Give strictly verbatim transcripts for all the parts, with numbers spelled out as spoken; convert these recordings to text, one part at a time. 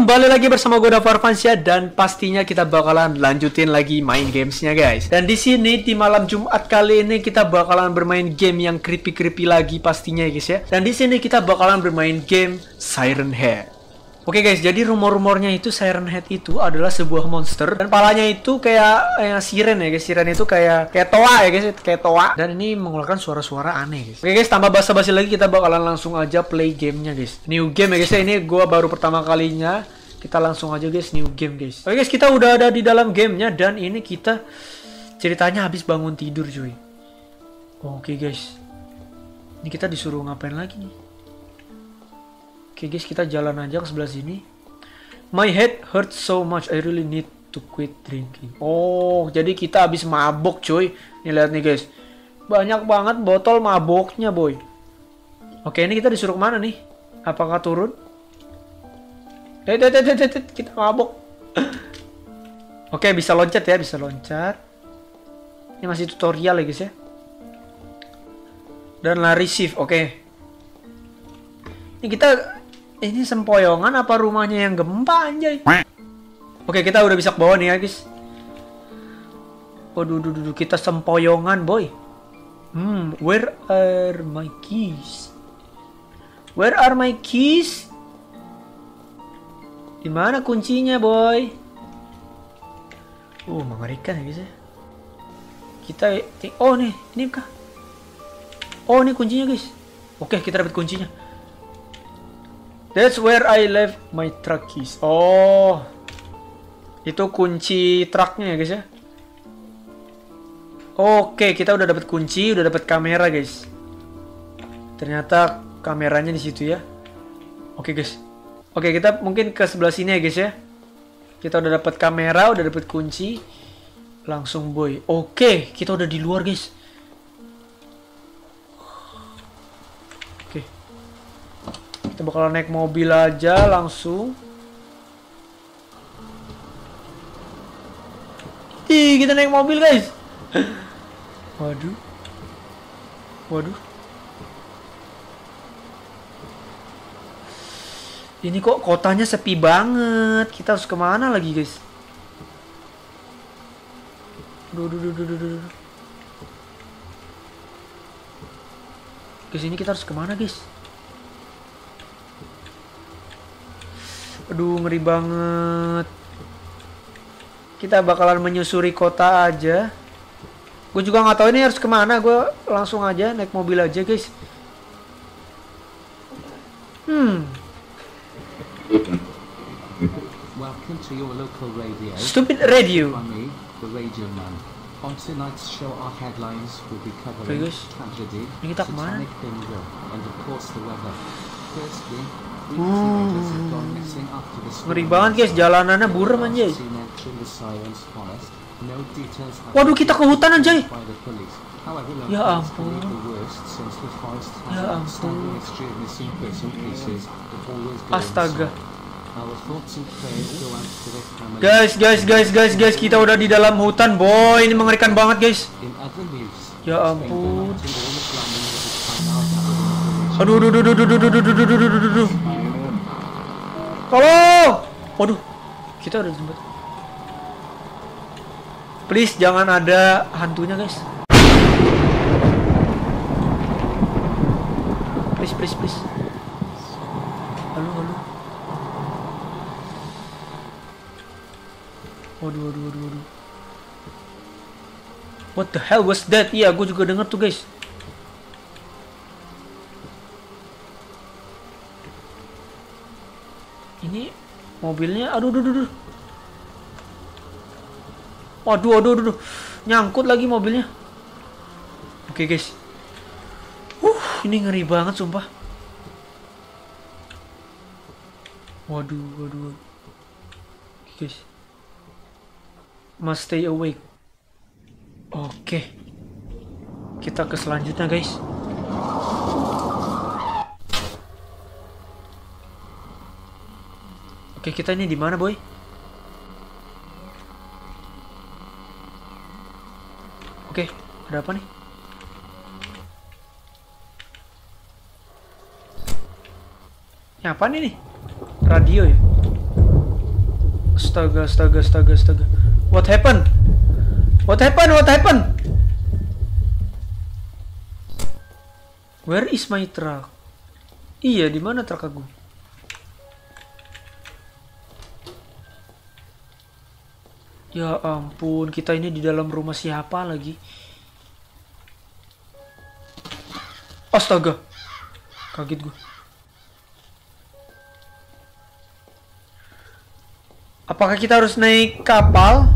kembali lagi bersama gue Dava Arfansyah dan pastinya kita bakalan lanjutin lagi main gamesnya guys. Dan di sini di malam Jumat kali ini kita bakalan bermain game yang creepy-creepy lagi pastinya guys ya. Dan di sini kita bakalan bermain game Siren Head. Oke guys, jadi rumor-rumornya itu Siren Head itu adalah sebuah monster dan palanya itu kayak eh, siren ya guys. Siren itu kayak kayak toa ya guys, kayak toa. Dan ini mengeluarkan suara-suara aneh guys. Oke guys, tanpa basa-basi lagi kita bakalan langsung aja play gamenya guys. New game ya guys ya, ini gua baru pertama kalinya. Kita langsung aja guys, new game guys. Oke guys, kita udah ada di dalam gamenya dan ini kita ceritanya habis bangun tidur cuy. Oke guys, ini kita disuruh ngapain lagi nih? Oke guys, kita jalan aja ke sebelah sini. My head hurts so much, I really need to quit drinking. Oh, jadi kita habis mabok cuy. Nih lihat nih guys, banyak banget botol maboknya boy. Oke, ini kita disuruh kemana nih? Apakah turun? Eh, eh, eh, eh, eh, kita mabok. Oke, bisa loncat ya, bisa loncat. Ini masih tutorial ya guys ya. Dan lari shift, oke. Ini kita, ini sempoyongan apa rumahnya yang gempa anjay? Oke, kita udah bisa ke bawah nih ya guys. Waduh, duh, duh, duh, kita sempoyongan boy. Hmm, where are my keys? Where are my keys? Dimana kuncinya boy? Uh, mengerikan ya guys ya. Kita, oh nih, ini kah? Oh ini kuncinya guys. Oke, kita dapat kuncinya. That's where I left my truck keys. Oh, itu kunci truknya ya guys ya. Oke, kita udah dapat kunci, udah dapat kamera guys. Ternyata kameranya di situ ya. Oke guys. Oke, kita mungkin ke sebelah sini ya guys ya. Kita udah dapat kamera, udah dapat kunci. Langsung boy. Oke, kita udah di luar guys. Oke. Kita bakal naik mobil aja langsung. Ih, kita naik mobil guys. Waduh. Waduh. Ini kok kotanya sepi banget. Kita harus kemana lagi guys? Duh, duh, duh, duh, duh, duh. Kesini kita harus kemana guys? Aduh, ngeri banget. Kita bakalan menyusuri kota aja. Gue juga nggak tahu ini harus kemana. Gue langsung aja naik mobil aja guys. Hmm. Welcome to your local radio. Stupid radio. Me, the Radio Man. On tonight's show, our headlines will be covering tragedy, satanic bingo, and of course the weather. Firstly, three teenagers have gone missing after the storm. Ngeri banget guys, jalanannya buram anjay. No details. Waduh, kita ke hutan anjay. However, ya ampun. Ya ampun. Astaga. Guys, guys, guys, guys, guys, kita udah di dalam hutan, boy. Ini mengerikan banget, guys. Ya ampun. Aduh, aduh, aduh, aduh, aduh, aduh, aduh, aduh, aduh, aduh, aduh. Tolong. Waduh, kita udah sempat. Please, jangan ada hantunya, guys. Please, please, please. Halo, halo. Waduh, waduh, waduh, waduh. What the hell was that? Iya, gue juga denger tuh, guys. Ini mobilnya, aduh, aduh, aduh. Waduh, waduh, waduh. Nyangkut lagi mobilnya. Oke, guys. Uh, ini ngeri banget, sumpah. Waduh, waduh, waduh. Oke, guys. Must stay awake. Oke. Kita ke selanjutnya, guys. Oke, kita ini di mana, boy? Oke, ada apa nih? Ini apa nih? Radio ya? Astaga, astaga, astaga, astaga. What happened? What happened? What happened? Where is my truck? Iya, di mana truk aku? Ya ampun, kita ini di dalam rumah siapa lagi? Astaga. Kaget gue. Apakah kita harus naik kapal?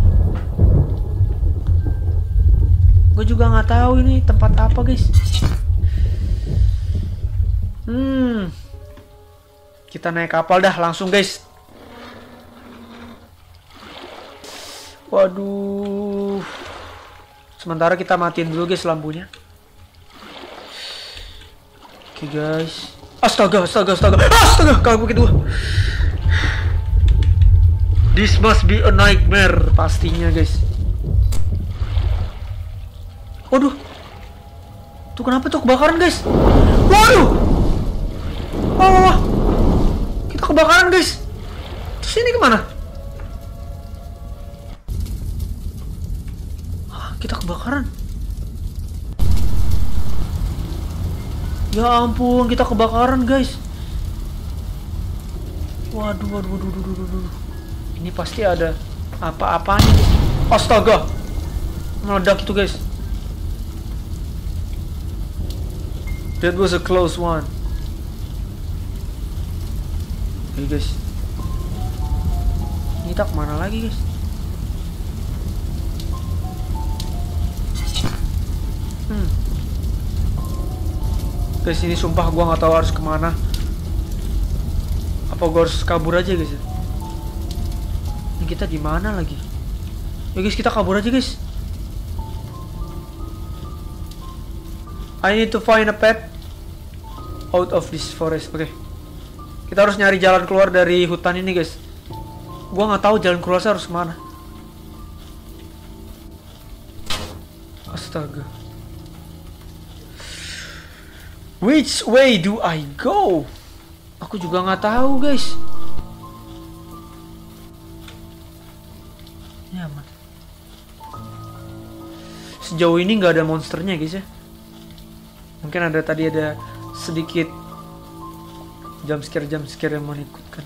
Gue juga nggak tahu ini tempat apa, guys. Hmm, kita naik kapal dah langsung, guys. Waduh. Sementara kita matiin dulu, guys, lampunya. Oke, guys. Astaga, astaga, astaga, astaga, kaget gua. This must be a nightmare, pastinya, guys. Waduh. Tuh kenapa tuh kebakaran, guys? Waduh. Wah, wah, wah. Kita kebakaran, guys. Terus ini kemana? Hah, kita kebakaran. Ya ampun, kita kebakaran, guys. Waduh, waduh, waduh, waduh, waduh, waduh. Ini pasti ada apa-apanya, guys. Astaga. Meledak itu, guys. That was a close one. Oke, guys. Ini tak kemana lagi, guys? Hmm. Guys, ini sumpah gua nggak tahu harus kemana. Apa gua harus kabur aja, guys? Ini kita di mana lagi? Ya, guys, kita kabur aja, guys. I need to find a path out of this forest. Oke. Okay. Kita harus nyari jalan keluar dari hutan ini, guys. Gua nggak tahu jalan keluar harus kemana. Astaga. Which way do I go? Aku juga nggak tahu, guys. Ini aman. Sejauh ini nggak ada monsternya, guys, ya. Mungkin ada tadi ada sedikit jump scare jump scare yang menakutkan.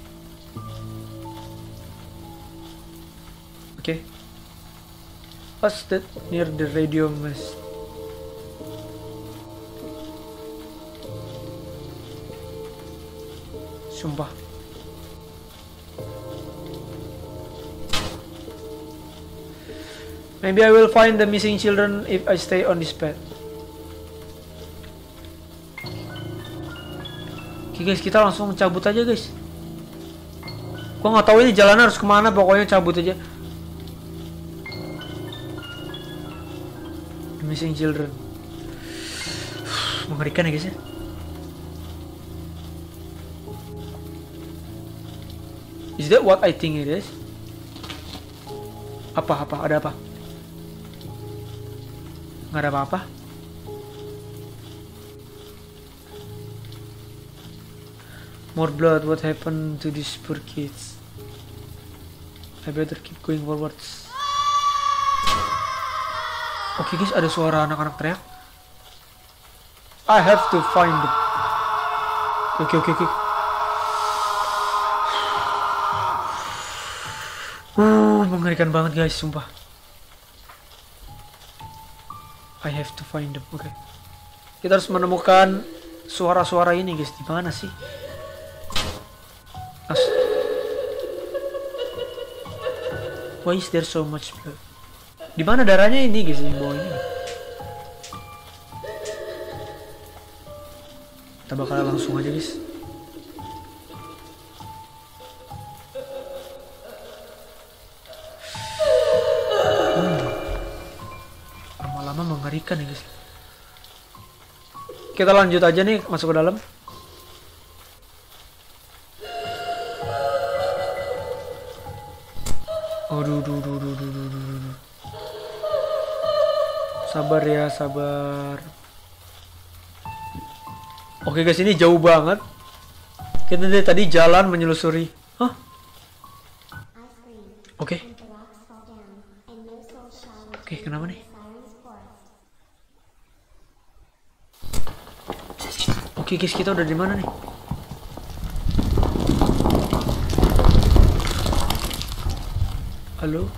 Oke. Okay. What's that near the radio mast? Sumpah. Maybe I will find the missing children if I stay on this path. Oke, guys, kita langsung cabut aja, guys. Gua nggak tahu ini jalan harus kemana, pokoknya cabut aja. The missing children. Mengerikan ya, guys, ya. Is that what I think it is? Apa apa ada apa? Nggak ada apa-apa. More blood. What happened to these poor kids? I better keep going forwards. Oke, okay, guys, ada suara anak-anak teriak. I have to find them. Oke, oke, oke. Uh, mengerikan banget, guys, sumpah. I have to find them. Oke. Okay. Kita harus menemukan suara-suara ini, guys. Di mana sih? As Why is there so much blood? Di mana darahnya ini, guys? Yang bawah ini. Kita bakal langsung aja, guys. Lama-lama mengerikan ya, guys. Kita lanjut aja nih, masuk ke dalam. Aduh, duh, duh, duh, duh, duh, duh. Sabar ya, sabar. Oke, guys, ini jauh banget. Kita dari tadi jalan menyelusuri. Hah? I Oke. Okay. Oke, okay, kenapa nih? Oke, okay, guys, kita udah di mana nih? Halo?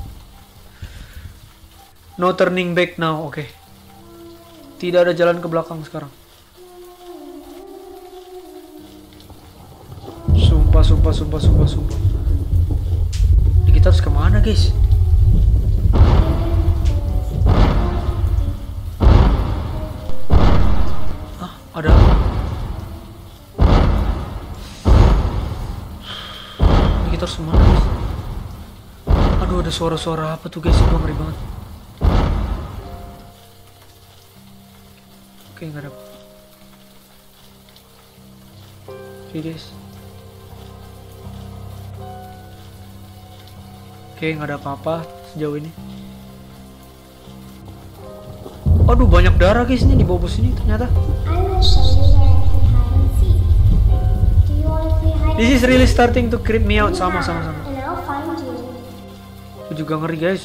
No turning back now, oke. Okay. Tidak ada jalan ke belakang sekarang. Sumpah, sumpah, sumpah, sumpah, sumpah. Ini kita harus kemana, guys? Ah, ada apa? Ini kita harus kemana, guys? Aduh, ada suara-suara apa tuh, guys? Gue ngeri banget. Oke, nggak ada. Oke, guys. Oke, nggak ada apa-apa sejauh ini. Aduh, banyak darah, guys, ini di bawah sini ternyata. This is really starting to creep me out. Sama, sama, sama. Aku juga ngeri, guys.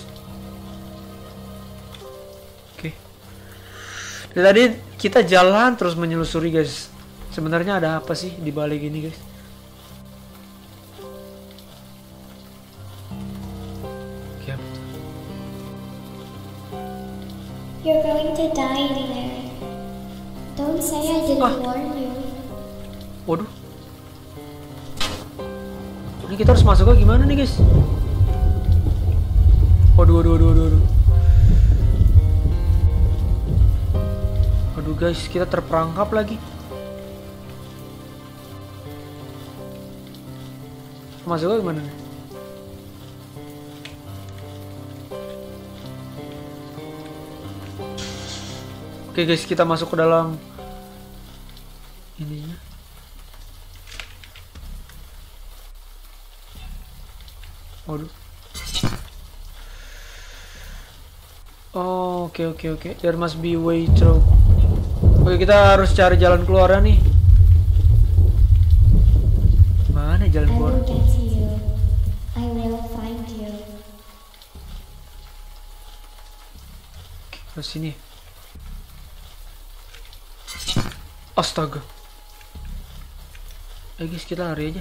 Oke. Dari tadi kita jalan terus menyelusuri, guys. Sebenarnya ada apa sih di balik ini, guys? Oke. You're going to die in there. Don't say I didn't ah. warn you. Waduh. Ini kita harus masuk ke gimana nih, guys? Waduh, waduh, waduh, waduh. Aduh, guys, kita terperangkap lagi. Masuk ke gimana nih? Oke, guys, kita masuk ke dalam ininya. Waduh. Oh, oke, oke, oke. There must be way through. Oke, kita harus cari jalan keluarnya nih. Mana jalan keluar? I will find you. Ke sini. Astaga. Eh, guys, kita lari aja.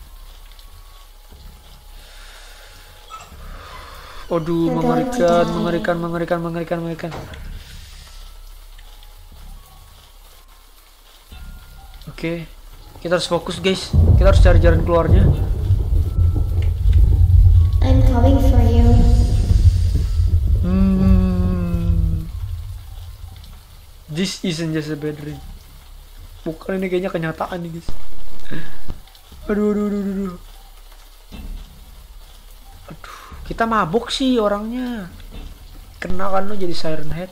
Aduh, mengerikan, mengerikan, mengerikan, mengerikan, mengerikan. Oke, kita harus fokus, guys. Kita harus cari jalan keluarnya. I'm coming for you. Hmm. This isn't just a bad dream. Bukan, ini kayaknya kenyataan nih, guys. Aduh, aduh, aduh, aduh. Aduh, kita mabuk sih orangnya. Kena kan lo jadi Siren Head.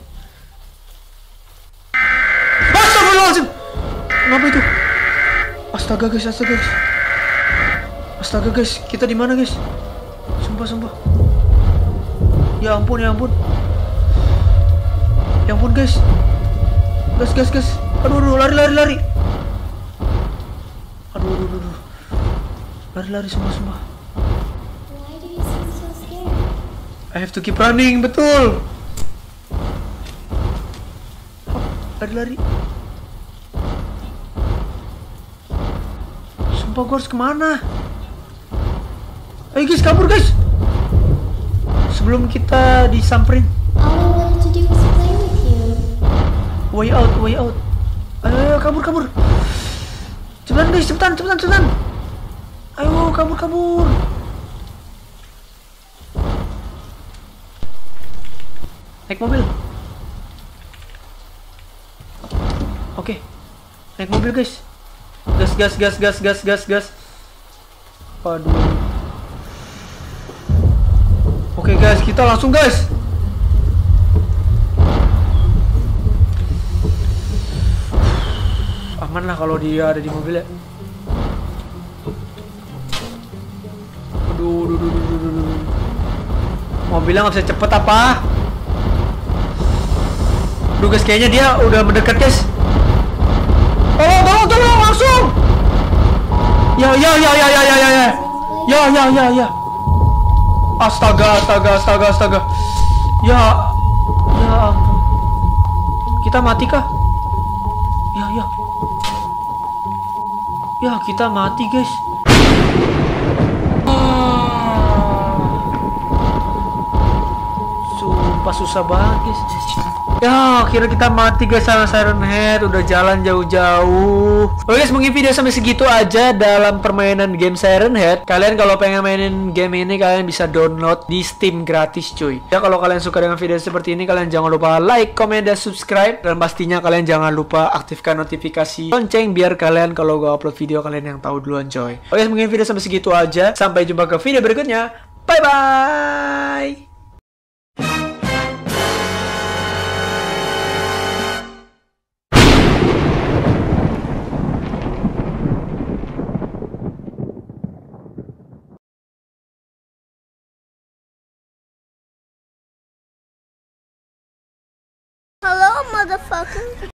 Astagfirullahaladzim. Kenapa itu? Astaga, guys, astaga, guys. Astaga, guys, kita di mana, guys? Sumpah, sumpah. Ya ampun, ya ampun. Ya ampun, guys. Gas, gas, gas. Aduh, aduh, lari, lari, lari. Aduh, aduh, aduh. Lari, lari, sumpah, sumpah. Why do you seem so scared? I have to keep running, betul. Lari, lari. Sumpah, gue harus kemana? Ayo, guys, kabur, guys. Sebelum kita disamperin. All I wanted to do was play with you. Way out, way out. Ayo, ayo, kabur, kabur. Cepetan, guys, cepetan, cepetan, cepetan. Ayo, kabur, kabur. Naik mobil. Oke, naik mobil, guys. Gas, gas, gas, gas, gas, gas, gas. Waduh. Oke, guys, kita langsung, guys. Aman lah kalau dia ada di mobil ya. Aduh, aduh, aduh, aduh, aduh. Mobilnya nggak bisa cepet apa? Aduh, guys, kayaknya dia udah mendekat, guys. Tolong, tolong, tolong, langsung. Ya, ya, ya, ya, ya, ya, ya, ya, ya, ya, ya, ya. Astaga, astaga, astaga, astaga. Ya, ya ampun. Kita mati kah? Ya, ya. Ya, kita mati, guys. Sumpah susah banget, guys. Ya, akhirnya kita mati guys sama Siren Head. Udah jalan jauh-jauh. Oke guys, mungkin video sampai segitu aja dalam permainan game Siren Head. Kalian kalau pengen mainin game ini, kalian bisa download di Steam gratis cuy. Ya, kalau kalian suka dengan video seperti ini, kalian jangan lupa like, comment, dan subscribe. Dan pastinya kalian jangan lupa aktifkan notifikasi lonceng biar kalian kalau gue upload video, kalian yang tahu duluan coy. Oke guys, mungkin video sampai segitu aja. Sampai jumpa ke video berikutnya. Bye-bye. Hello, motherfucker.